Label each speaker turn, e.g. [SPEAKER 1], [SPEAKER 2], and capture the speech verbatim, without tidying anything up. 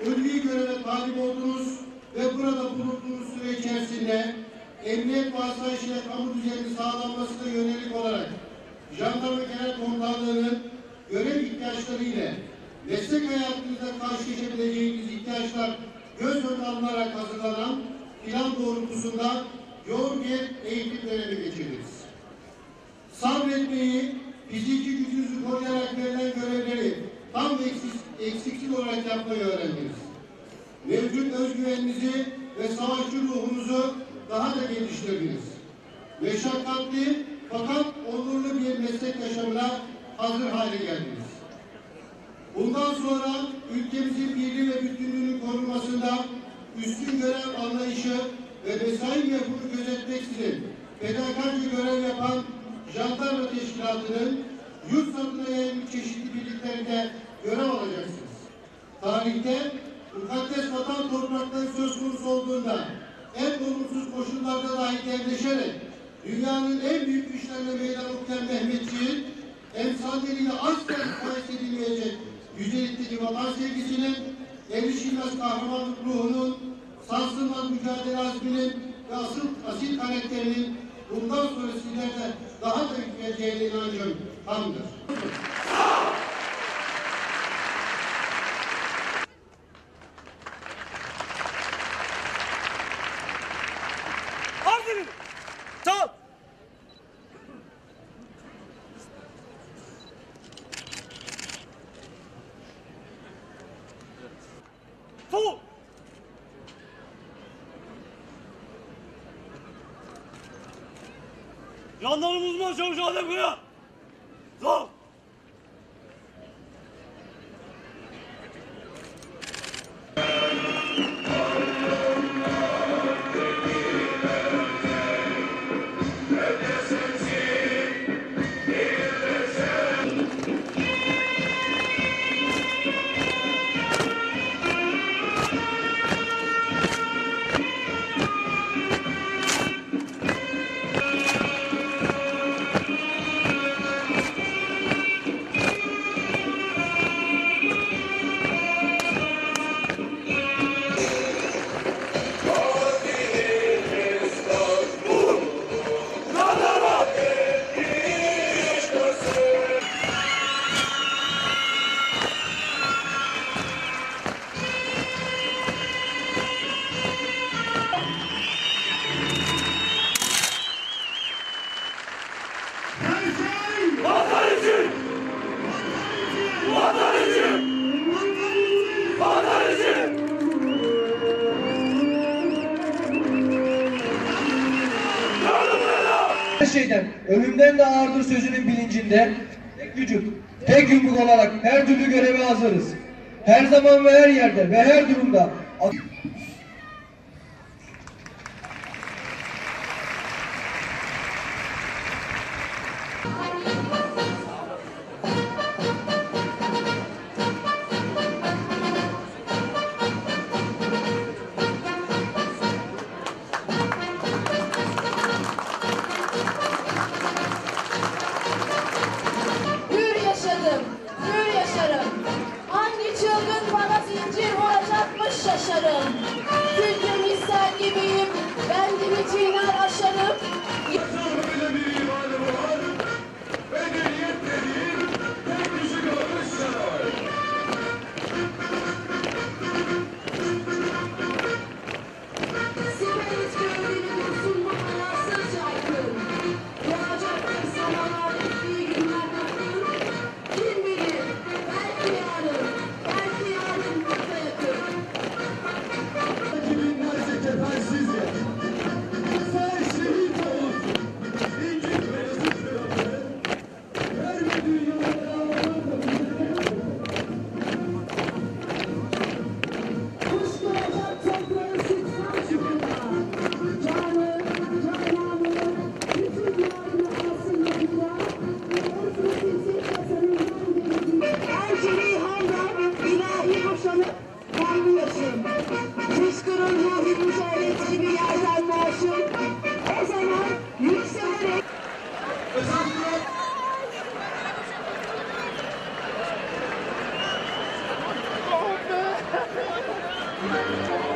[SPEAKER 1] ulvi göreve talip oldunuz ve burada bulunduğunuz süre içerisinde emniyet ve asayişle kamu düzeninin sağlanmasına yönelik olarak Jandarma Genel Komutanlığı'nın görev ihtiyaçları ile meslek hayatınızda karşılaşabileceğiniz ihtiyaçlar göz önüne alınarak hazırlanan plan doğrultusunda yoğun bir eğitim dönemi geçirdiniz. Sabretmeyi, fiziki gücünüzü koruyarak verilen görevleri tam ve eksiksiz olarak yapmayı öğrendiniz. Mevcut özgüveninizi ve savaşçı ruhunuzu daha da geliştirdiniz. Meşakkatli fakat onurlu bir meslek yaşamına hazır hale geldiniz. Bundan sonra ülkemizin birliği ve bütünlüğünün korunmasında üstün görev anlayışı ve mesai yapımı gözetmeksizin fedakarca görev yapan Jandarma Teşkilatı'nın yurt satına yayılmış çeşitli birliklerinde görev alacaksınız. Tarihte mukaddes vatan toprakları söz konusu olduğunda en olumsuz koşullarda dahi devleşerek dünyanın en büyük güçlerine meydan okuyan Mehmetçiğin emsalleriyle asla mukayese edilmeyecek yücelikteki vatan sevgisinin, erişilmez kahramanlık ruhunun, sarsılmaz mücadele azminin ve asıl asil karakterinin bundan sonra sizlerde daha da yükseleceğine inancım tamdır.
[SPEAKER 2] Aferin! Tamam! Sol! Jandarma uzman çavuş Adem Kaya! Sol!
[SPEAKER 3] Her şeyden, ölümden de ağırdır sözünün bilincinde, tek vücut, tek yumruk olarak her türlü göreve hazırız. Her zaman ve her yerde ve her durumda
[SPEAKER 4] şaşarım. Çünkü misal gibiyim, ben gibi çiğner aşarım.
[SPEAKER 5] Böyle bir imanı var, medeniyet dediğin tek kişi kalmış saray.
[SPEAKER 4] Siperit gövdeni dursun manasız aykın. Doğacak insanlar ettiği günler baktım. Kim bilir, belki yarın, belki yarın burada yakın.
[SPEAKER 5] Thank you.